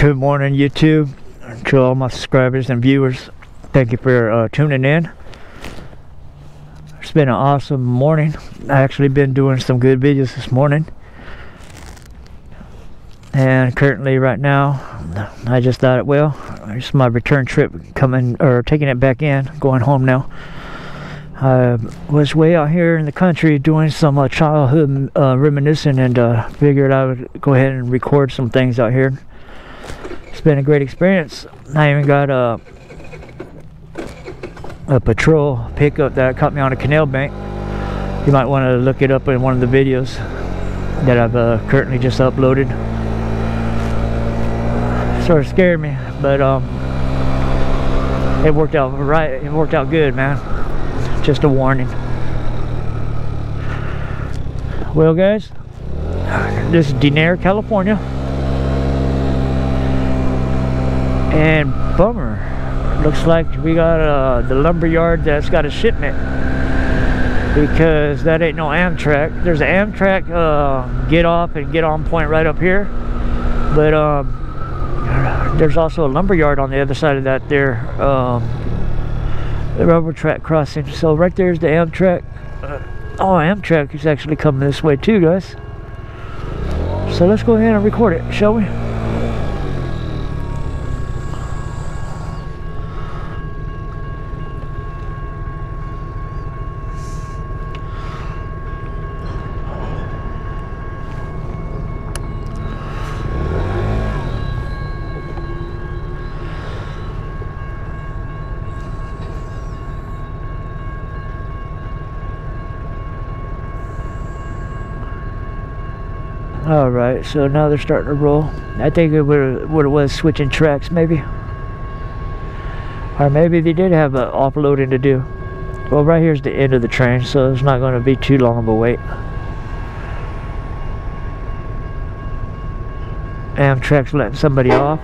Good morning, YouTube. To all my subscribers and viewers, thank you for tuning in. It's been an awesome morning. I actually been doing some good videos this morning, and currently right now I just thought, well, it's my return trip coming, or taking it back in, going home now. I was way out here in the country doing some childhood reminiscing, and figured I would go ahead and record some things out here. It's been a great experience. I even got a patrol pickup that caught me on a canal bank. You might want to look it up in one of the videos that I've currently just uploaded. Sort of scared me, but it worked out right. It worked out good, man. Just a warning. Well, guys, this is Denair, California. And bummer, looks like we got the lumber yard that's got a shipment, because that ain't no Amtrak. There's an Amtrak get off and get on point right up here, but there's also a lumber yard on the other side of that there, the railroad track crossing. So right there's the Amtrak. Oh, Amtrak is actually coming this way too, guys. So let's go ahead and record it, shall we? Alright, so now they're starting to roll. I think it what it was, switching tracks maybe. Or maybe they did have an offloading to do. Well, right here's the end of the train, so it's not going to be too long of a wait. Amtrak's letting somebody off.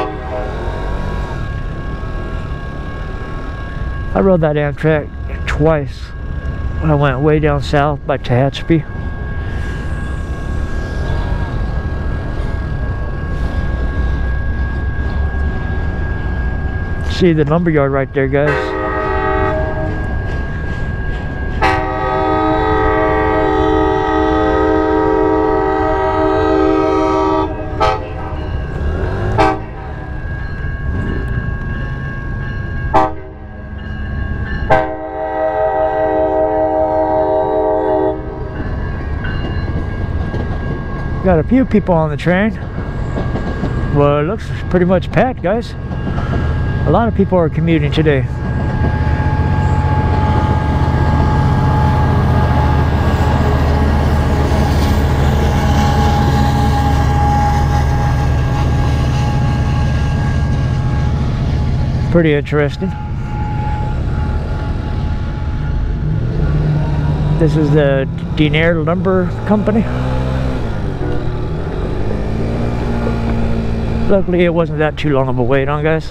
I rode that Amtrak twice when I went way down south by Tehachapi. See the lumberyard right there, guys. Got a few people on the train. Well, it looks pretty much packed, guys. A lot of people are commuting today. Pretty interesting. This is the Denair Lumber Company. Luckily, it wasn't that too long of a wait on, guys.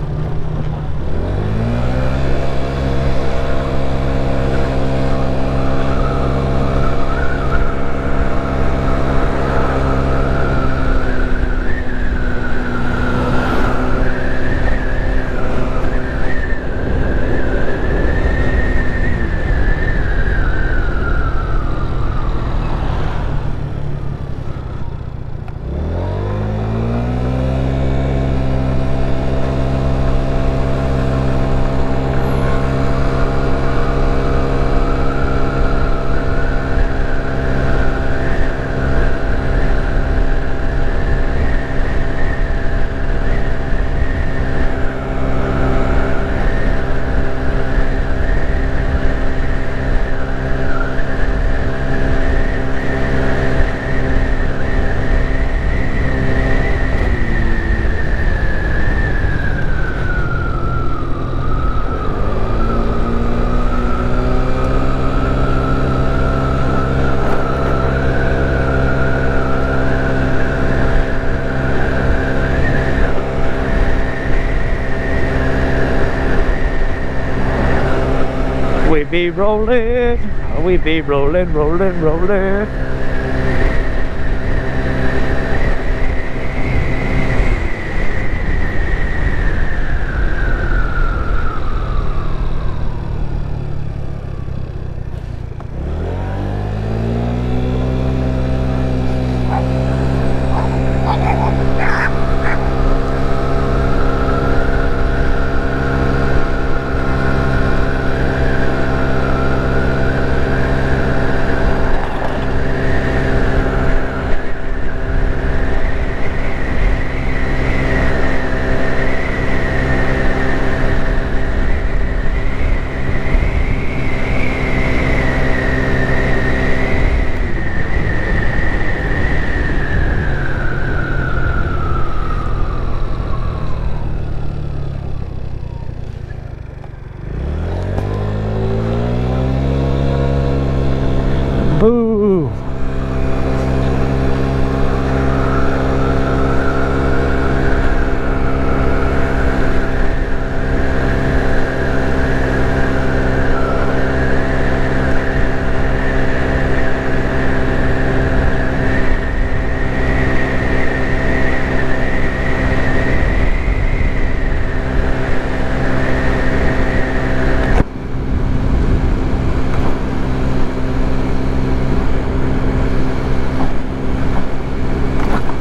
We be rolling, we be rolling, rolling, rolling.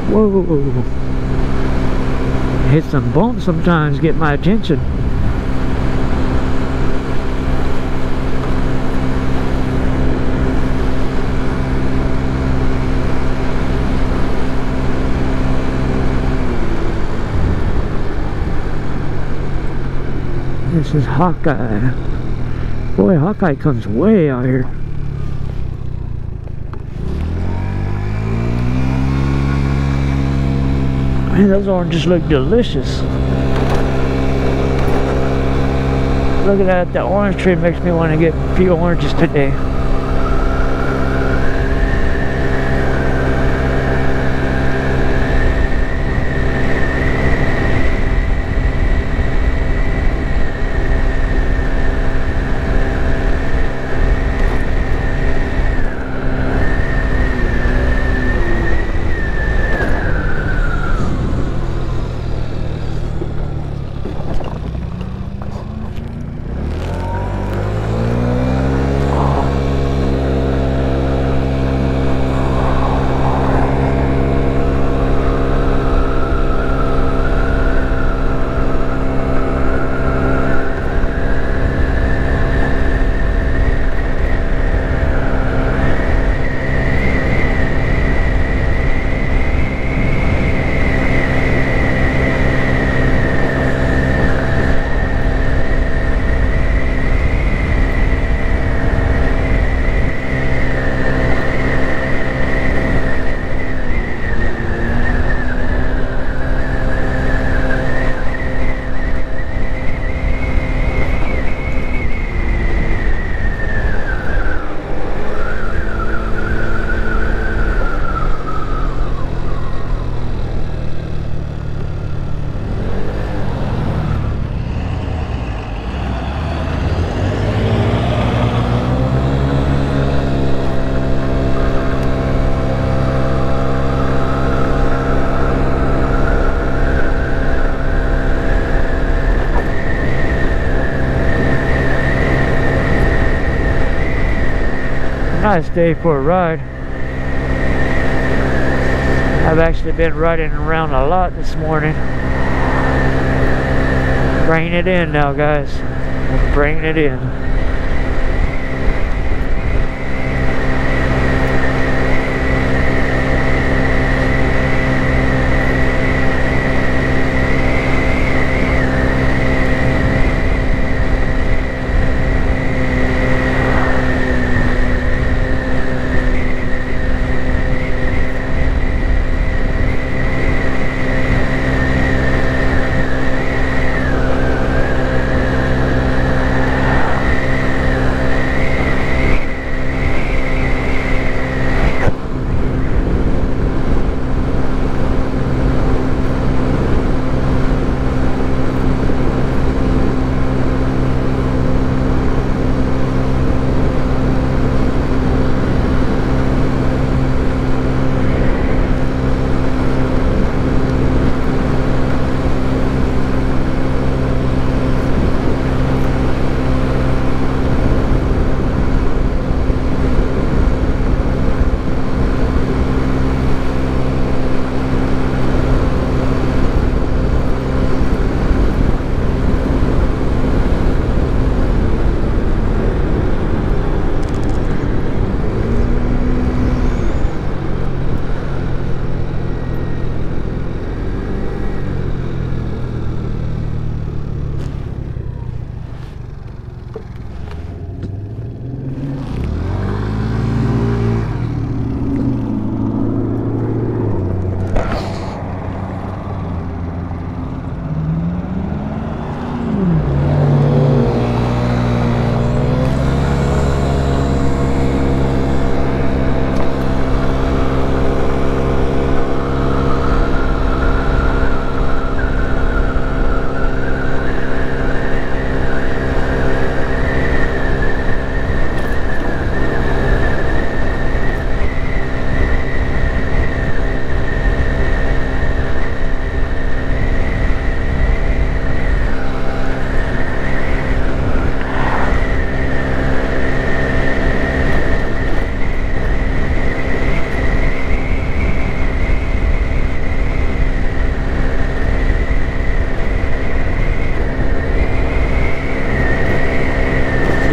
Whoa. Hit some bumps sometimes, get my attention. This is Hawkeye. Boy, Hawkeye comes way out here. Man, those oranges look delicious. Looking at that orange tree makes me want to get a few oranges today. Nice day for a ride. I've actually been riding around a lot this morning. Bringing it in now, guys. I'm bringing it in.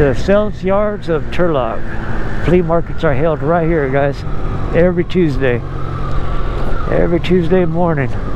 the sales yards of Turlock. Flea markets are held right here, guys, every Tuesday morning.